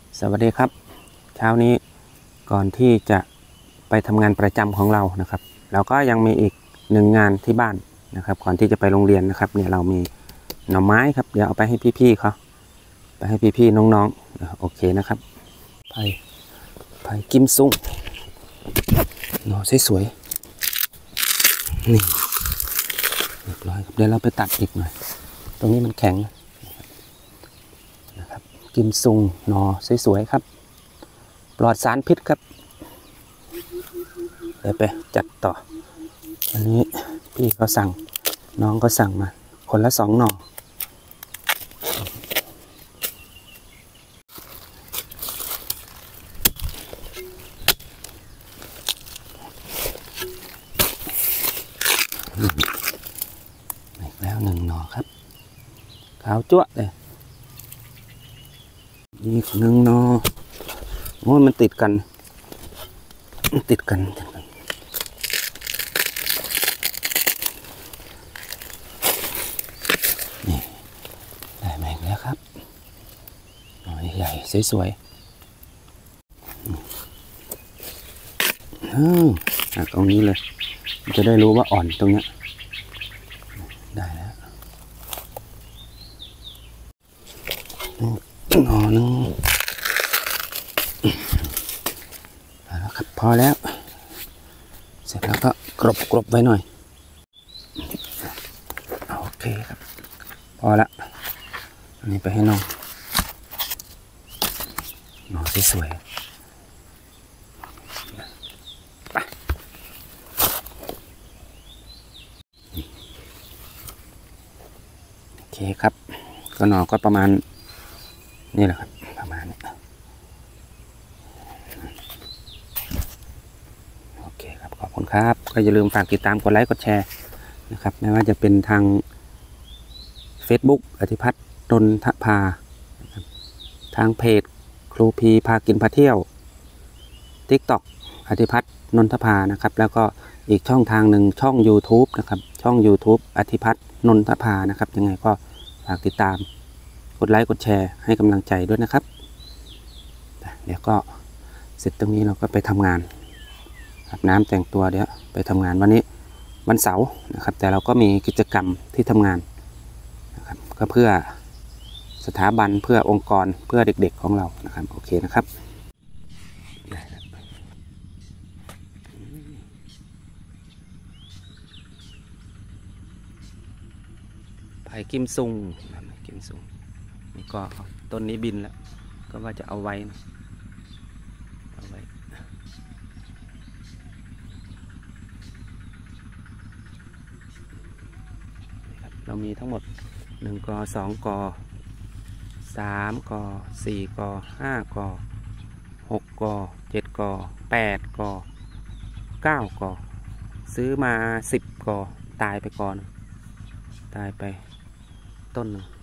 สวัสดีครับเช้านี้ก่อนที่จะไปทำงานประจำของเรานะครับเราก็ยังมีอีกหนึ่งงานที่บ้านนะครับก่อนที่จะไปโรงเรียนนะครับเนี่ยเรามีหน่อไม้ครับเดี๋ยวเอาไปให้พี่ๆเขาไปให้พี่ๆน้องๆโอเคนะครับไผ่กิมซุงหน่อสวยๆนี่เรียบร้อยครับเดี๋ยวเราไปตัดอีกหน่อยตรงนี้มันแข็งนะครับกิมซุงหน่อสวยๆครับปลอดสารพิษครับเดี๋ยวไปจัดต่ออันนี้พี่เขาสั่งน้องก็สั่งมาคนละ2 หน่ออีกแล้ว1 หน่อครับขาวจั๊วเลยอีก1 หน่อโอ้ยมันติดกันนี่ได้มาอีกแล้วครับหน่อใหญ่สวยๆตรงนี้เลยจะได้รู้ว่าอ่อนตรงนี้ได้แล้วหน่อนึงแล้วครับพอแล้วเสร็จแล้วก็กรบไว้หน่อยโอเคครับพอละอันนี้ไปให้น้องหน่อสวยไปโอเคครับก็หน่อก็ประมาณนี่แหละครับประมาณนี้โอเคครับขอบคุณครับก็อย่าลืมฝากติดตามกดไลค์กดแชร์นะครับไม่ว่าจะเป็นทาง Facebook อธิพัฒน์นนทภาทางเพจครูพีพากินพาเที่ยว TikTok อธิพัฒน์นนทภานะครับแล้วก็อีกช่องทางหนึ่งช่อง YouTube นะครับช่อง YouTube อธิพัฒน์นนทภานะครับยังไงก็ฝากติดตามกดไลค์กดแชร์ให้กำลังใจด้วยนะครับเดี๋ยวก็เสร็จตรงนี้เราก็ไปทำงานอาบน้ำแต่งตัวเดี๋ยวไปทำงานวันนี้วันเสาร์นะครับแต่เราก็มีกิจกรรมที่ทำงานนะครับก็เพื่อสถาบันเพื่อองค์กรเพื่อเด็กๆของเรานะครับโอเคนะครับไผ่กิมซุงนี่ก็ต้นนี้บินแล้วก็ว่าจะเอาไว้เรามีทั้งหมด1 กอ 2 กอ 3 กอ 4 กอ 5 กอ 6 กอ 7 กอ 8 กอ 9 กอซื้อมา10 กอตายไปก่อนตายไปต้นหนึ่ง